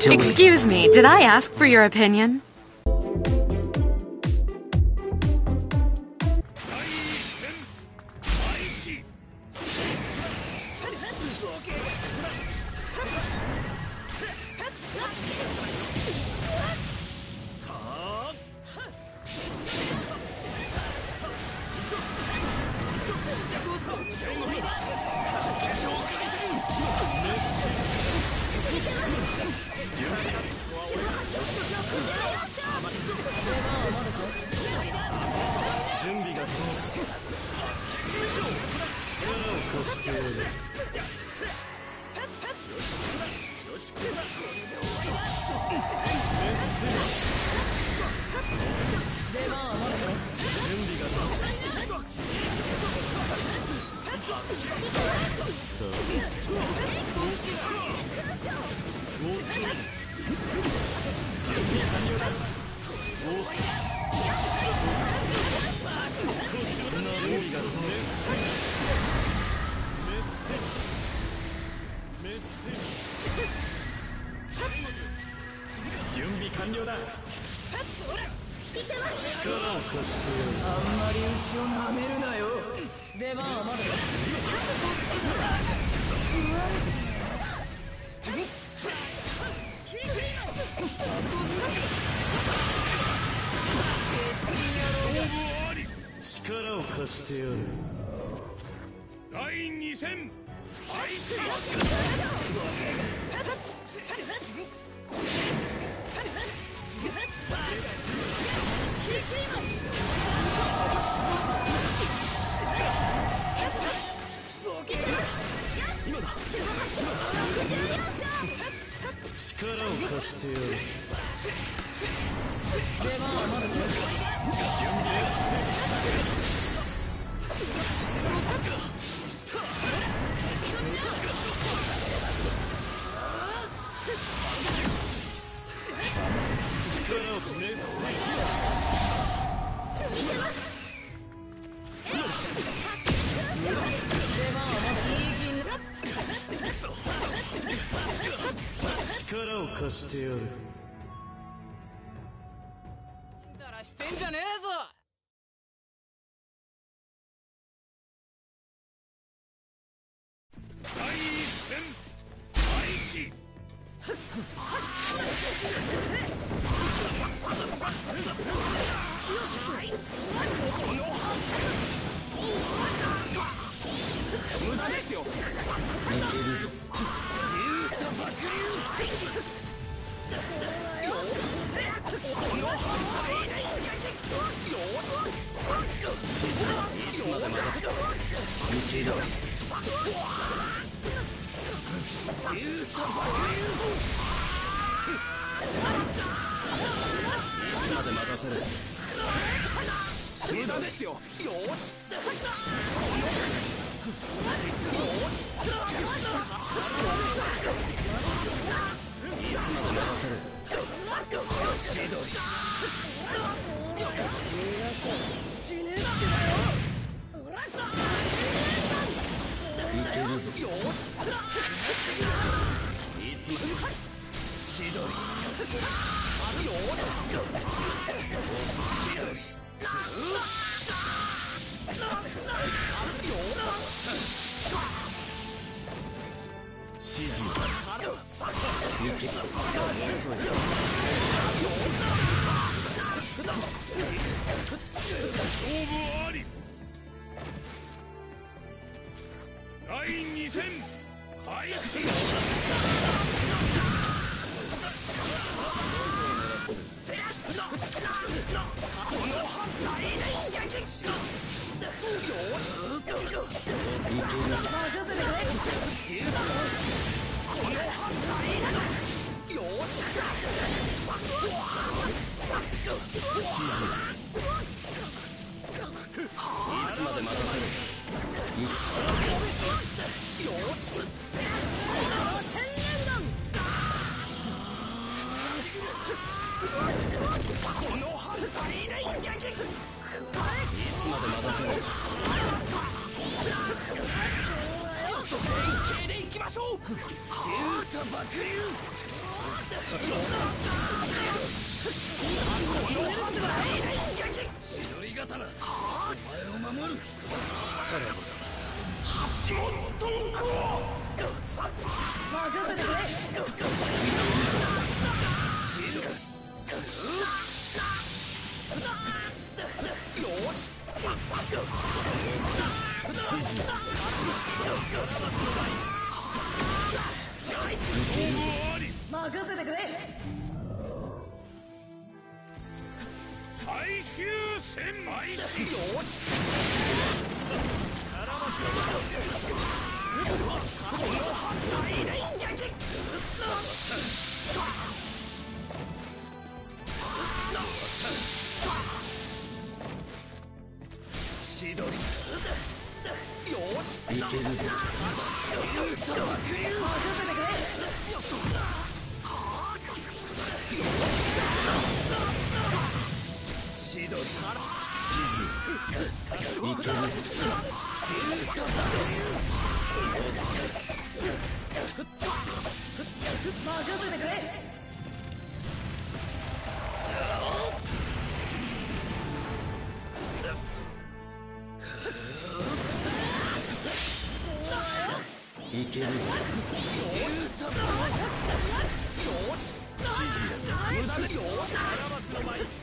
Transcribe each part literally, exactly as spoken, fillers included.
Excuse me, did I ask for your opinion? してやる。だらしてんじゃねえぞ。第一戦開始。無駄ですよ。抜けるぞ。流砂爆流。無駄ですよ。よし。第二戦開始。流砂爆流。 千鳥刀、お前を守る。八門遁甲。任せてくれ。よし。指示。任せてくれ。最終戦開始。よし。千鳥。よし。いけるぞ。任せてくれ。千鳥。指示。いけるぞ。任せてくれ。いけるぞ。よし。指示。無駄でよし。の前。よ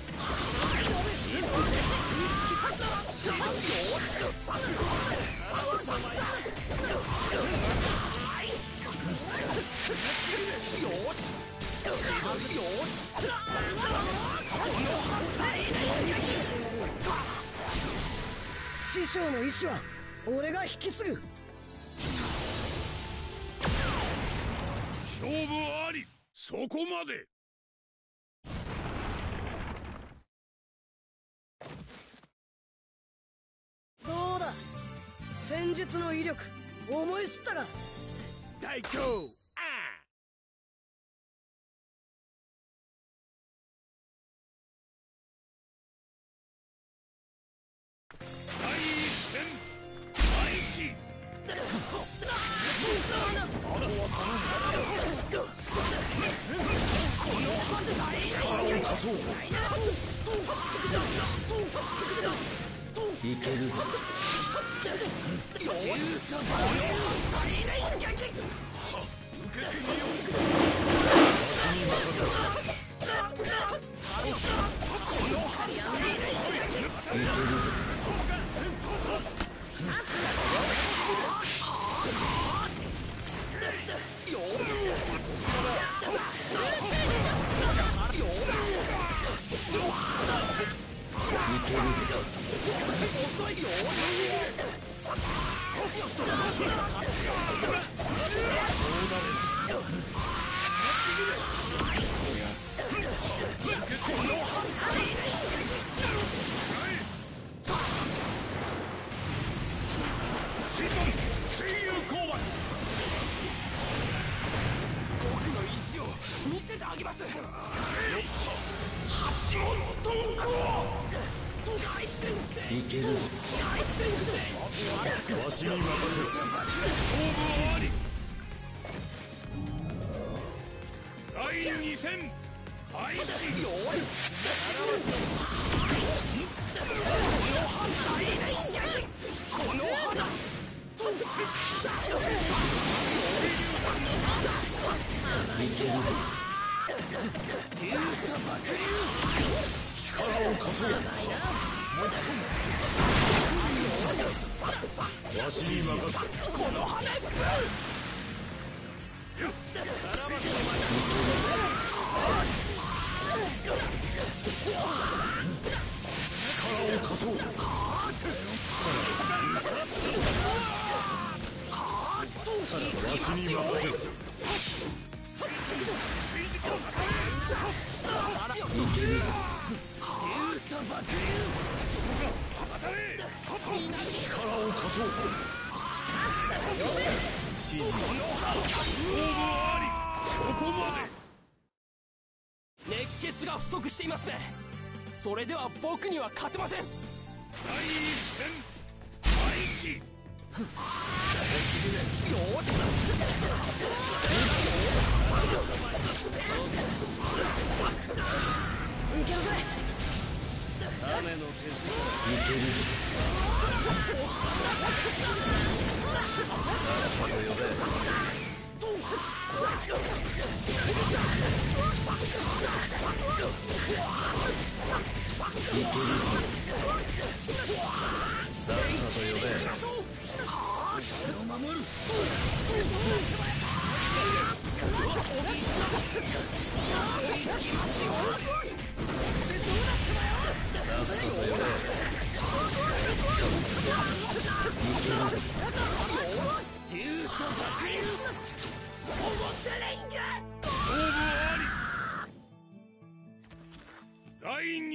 し。師匠の意志は俺が引き継ぐ。勝負あり。そこまで。どうだ、戦術の威力思い知ったか。大凶。第一戦開始。あとは頼む。力を貸そう。いけるぞ。よし。受けてみよう。わしに任せろ。いけるぞ。見せてあげます。八門遁甲。大先生。いけるぞ。大先生。わしに任せろ。勝負あり。第二戦開始。よし。この花。いけるぞ。力を貸そう。わしに任せ。この羽。力を貸そう。わしに任せろ。いけるぞ。力を貸そう。指示。勝負あり。そこまで。熱血が不足していますね。それでは僕には勝てません。第一戦開始。よし。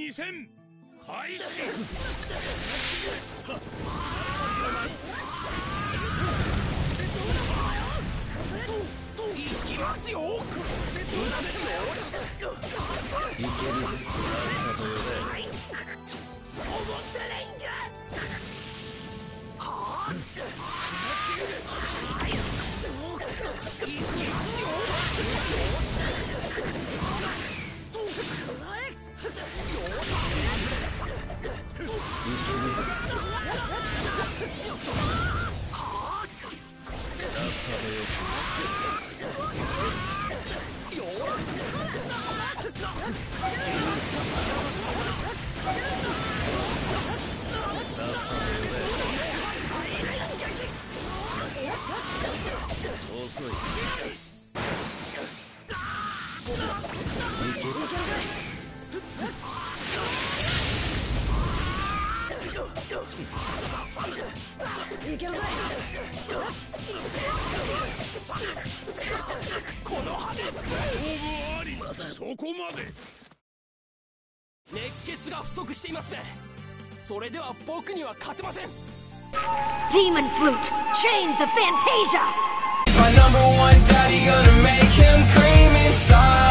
二戦開始。 いきますよ。無駄ですよ。 いけるぜ。さっさと呼べ。 思ってないんか。はあ。いきますよ。 遅い。 いけるぜ。この羽勝負あり。そこまで。 熱血が不足していますね。それでは僕には勝てません。 Demon Flute, Chains of Fantasia! My number one daddy gonna make him cream inside.